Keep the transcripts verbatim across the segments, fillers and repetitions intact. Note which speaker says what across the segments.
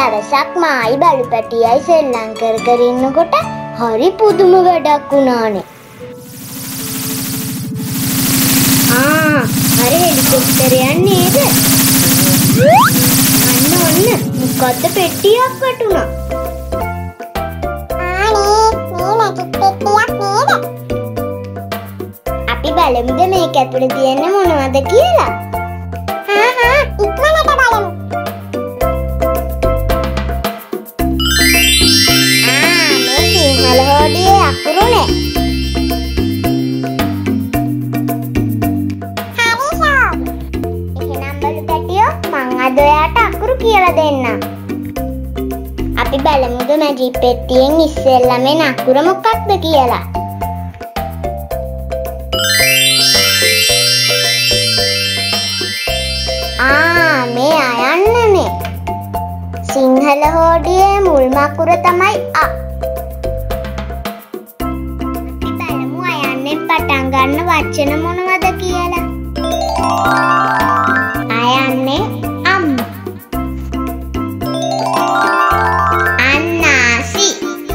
Speaker 1: දවසක් මායි බලු පැටියයි සෙල්ලම් කර කර ඉන්නකොට හරි පුදුම වැඩක් වුණානේ. ආ, අර හෙලිකොප්ටරයක් නේද? අන්න ඔන්න මොකද්ද පෙට්ටියක් වටුණා. ආනේ මේ මැජික් පෙට්ටියක් නේද? අපි බලමුද මේක ඇතුලේ තියෙන්නේ මොනවද කියලා. හා හා ඉක්මනට බලමු. හොඩියේ අකුරුනේ. හරිසෝ. එහෙනම් බලු පැටියෝ මං අද ඔයාට අකුරු කියලා දෙන්නම්. අපි බලමුද මැජික් පෙට්ටියෙන් ඉස්සෙල්ලාම එන අකුර මොකක්ද කියලා. ආ මේ අයන්නනේ. සිංහල හොඩියේ මුල්ම අකුර තමයි අ. පටන් ගන්න වචන මොනවද කියලා. අයන්නේ අම්මා. අන්නාසි.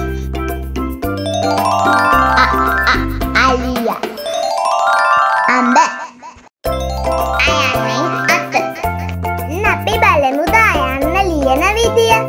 Speaker 1: අ අ අලියා. අම්බ. අයන්නේ අත. අපි බලමුද අයන්න ලියන විදිය.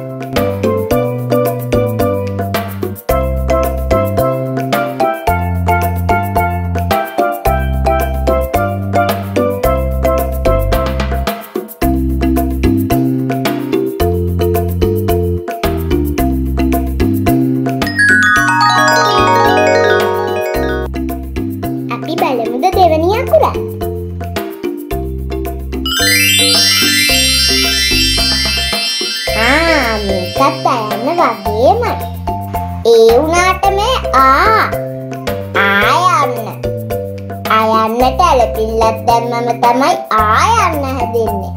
Speaker 1: ඒ උනාට මේ ආ ආයන්න ආයන්නට ඇලපිල්ලක් දැම්මම තමයි ආයන්න හැදෙන්නේ.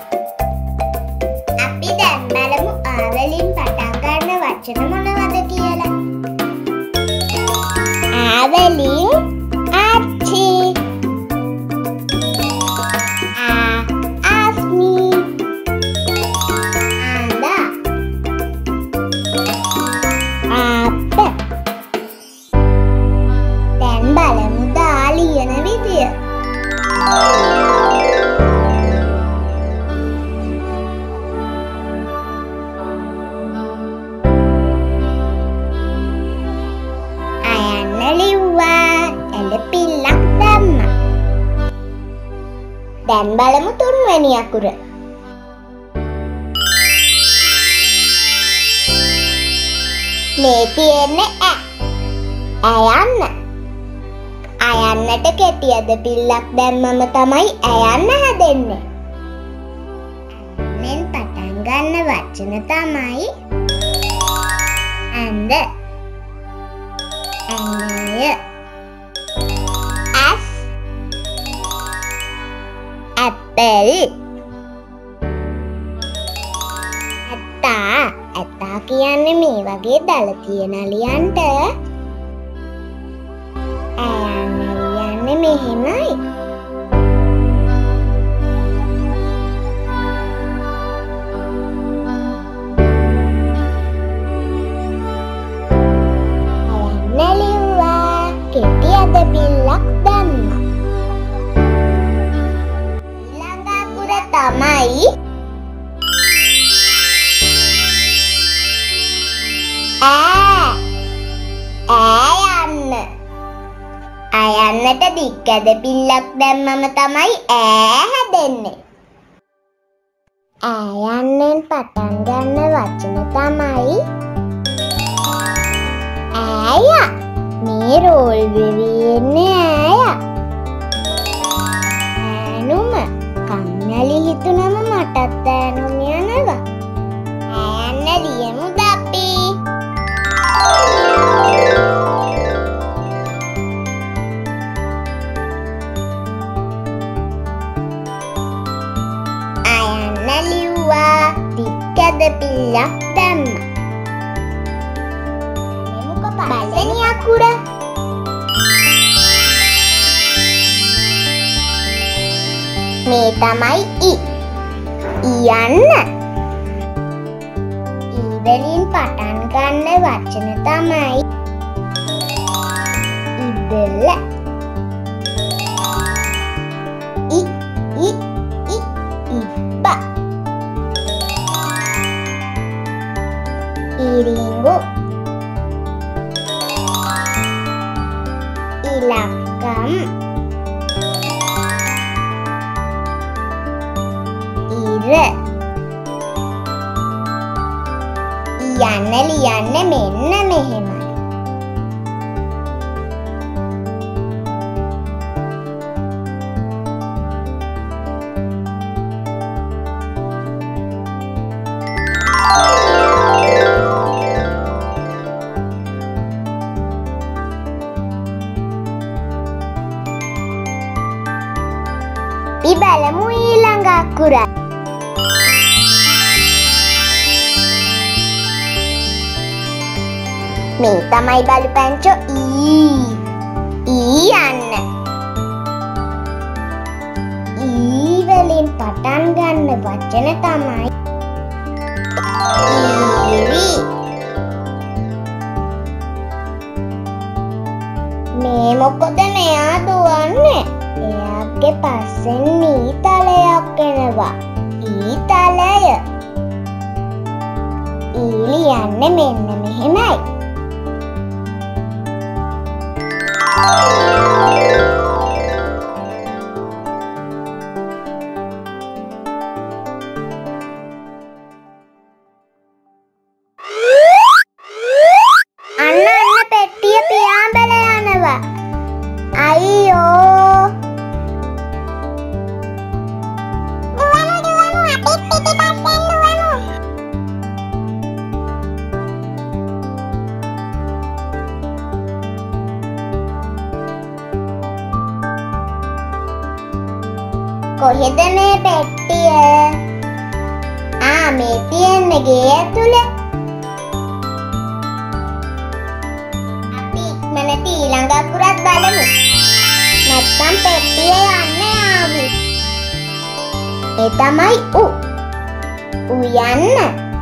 Speaker 1: අපි දැන් බලමු ආවලින් පටන් ගන්න වචන මොනවද කියලා. ආවලින් ආච්චි, ආ ආස්මි, ආන්දා, දැන් බලමු දා ලියන විදිය. අයන්න ලිව්වා, ඇලපිල්ලක් දැම්මා. දැන් බලමු තුන්වෙනි අකුර. මේ තියෙන්නේ ඈ. අයන්න. අයන්නට කෙටියද පිල්ලක් දැම්මම තමයි අයන්න හැදෙන්නේ. මෙන් පටන් ගන්න වචන තමයි ඇඳ, ඇඟය, ඇස්, ඇපල්, ඇතා. ඇතා කියන්නේ මේ වගේ දල තියෙන ලියන්ට අයන්න ලියන්නේ මෙහෙමයි. අයන්න ලිව්වා, කෙටියද පිල්ලක් දැම්මා. ඊළඟ අකුර තමයි ඈ. ඈ යන්න. අයන්නට දික්කද පිල්ලක් දැම්මම තමයි ඈ හැදෙන්නේ. ඈයන්නෙන් පටන් ගන්න වචන තමයි ඈය. මේ රෝල් වෙවි එන්නේ ඈය. ඈනුම කන්නලි හිතුනම මටත් ඈනුම් යනවා. ඈයන්න ලියමුද අපි? අයන්න ලිව්වා, දික්කද පිල්ලක් දැම්මා. මෙමුක පළවෙනි අකුර. මේ තමයි ඉ. ඉයන්න. වලින් පටන් ගන්න වචන තමයි ඉබ්බෙල්ල. ඉ ඉ ඉ ඉබ්බ. ඉරිඟු. ඉලක්කම්. ඉර. යන්න ලියන්න මෙන්න මෙහෙමයි. අපි බලමු ඊළඟ අකුර. මේ තමයි බලපංචෝ ඊ. ඊ යන්න. ඊ වලින් පටන් ගන්න වචන තමයි ඊරි. මේ මොකද මෙයා දුවන්නේ? එයාගේ පස්සෙන් ඊතලයක් එනවා. ඊතලය. ඊලි යන්නේ මෙන්න මෙහෙමයි. අන්න අන්න පෙට්ටිය පියාඹල යනවා. අයියෝ. දුවනු දුවනු අපිත් පිටිපස්සෙන් දුවනු. කොහෙද මේ පෙට්ටිය? ආ මේ තියෙන්නේ ගේ ඇතුලේ. අපි ඉක්මනට ඊළඟ අකුරත් බලමු. නැත්තම් පෙට්ටිය යන්නේ ආවි. ඒ තමයි උ. උයන්න.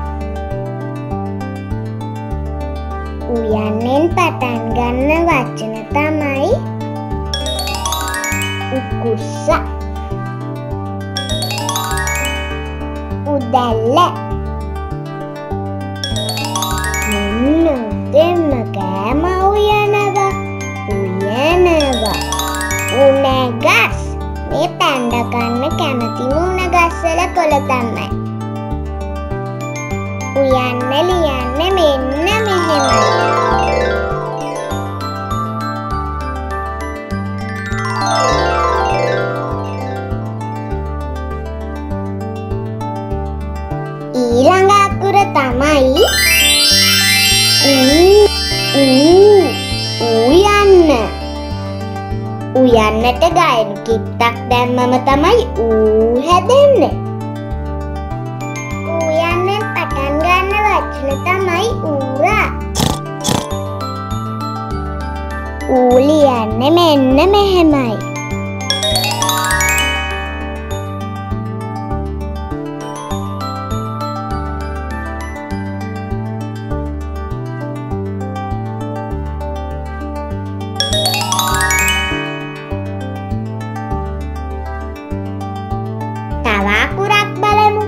Speaker 1: උයන්නෙන් පටන් ගන්න වචන තමයි උකුස්ස. උදැල්ල. මෙන්න දෙන්න කෑම උයනවා. උයනවා. උණගස්. මේ පැණ්ඩ කන්න කැමති උණගස් වල කොළ තමයි. උයන්න ලියන්න මෙන්න මෙහෙමයි. ඊළඟ අකුර තමයි ඌ. ඌ. උයන්න. උයන්නට ගයනු කිත්තක් දැම්මම තමයි ඌ හැදෙන්නේ. උයන්නෙන් පටන් ගන්න වචන තමයි ඌරා. ඌ ලියන්නේ මෙන්න මෙහෙමයි. තව අකුරක් බලමු.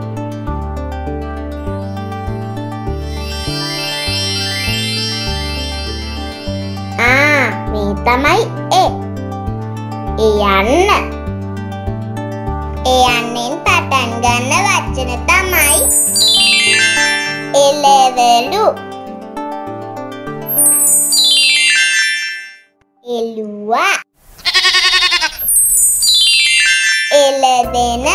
Speaker 1: ආ මේ තමයි ඒ. යන්න. යන්නෙන් පටන් ගන්න වචන තමයි එළවලු. එළුවා. එළදෙන.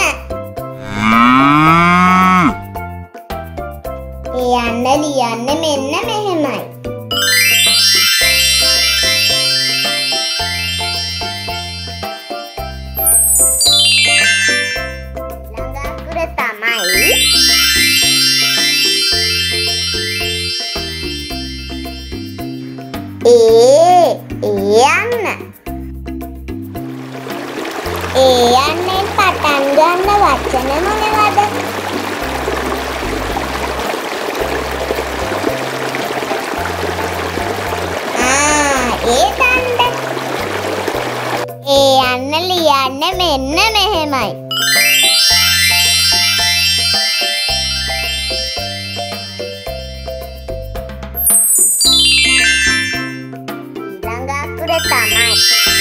Speaker 1: යන්න ලියන්න මෙන්න මෙහෙමයි. ළඟ අකුර තමයි ඒ. ඒ යන්න. ඒ යන්නෙන් පටන් ගන්න වචන මොනවද? ලියන්නේ මෙන්න මෙහෙමයි. ඊළඟ අකුර තමයි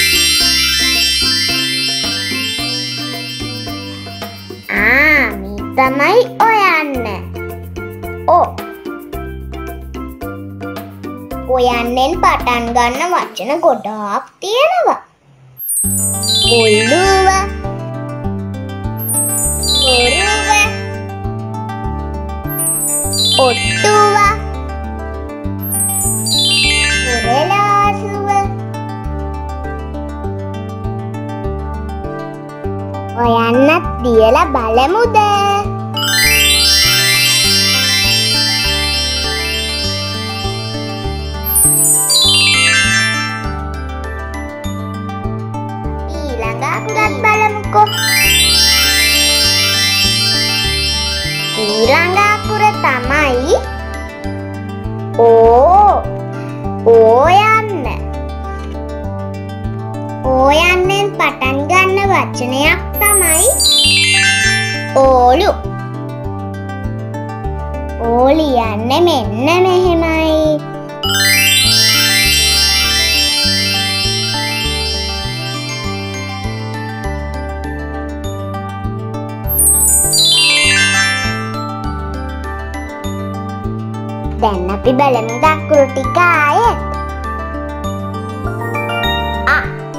Speaker 1: ආ මේ තමයි ඔයන්න. ඔ ඔයන්නෙන් පටන් ගන්න වචන ගොඩාක් තියෙනවා. ඔල්ලුව, ඔරුව, ඔට්ටුව, ඔරලාසුව. ඔයන්නත් දියලා බලමුද? ඊළඟ බලමුකෝ. ඊළඟ අකුර තමයි ඕ. ඕයන්න. ඕයන්නෙන් පටන් ගන්න වචනයක් තමයි ඕලු. ඕ ලියන්නේ මෙන්න මෙහෙමයි. දැන් අපි බලමු අකුරු ටික ආයෙත්. අ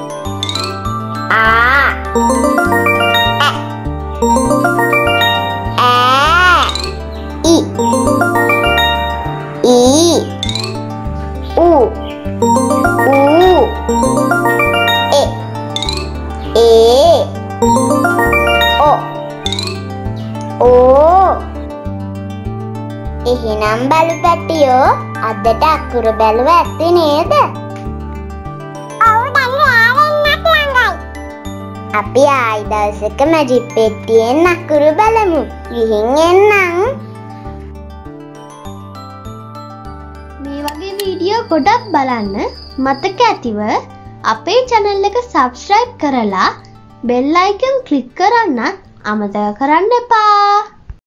Speaker 1: ආ ඇ ඈ ඉ ඊ උ ඌ එ ඒ ඔ ඕ. එහෙනම් බලු පැටියෝ අදට අකුරු බැලුව ඇති නේද? ඔව් දැන් රැවෙන්නත් ළඟයි. අපි ආයි දවසක මැජික් පෙට්ටියෙන් අකුරු බලමු. ගිහින් එන්නම්.
Speaker 2: මේ වගේ වීඩියෝ ගොඩක් බලන්න මතක ඇතිව අපේ channel එක subscribe කරලා bell icon click කරන්න අමතක කරන්න එපා.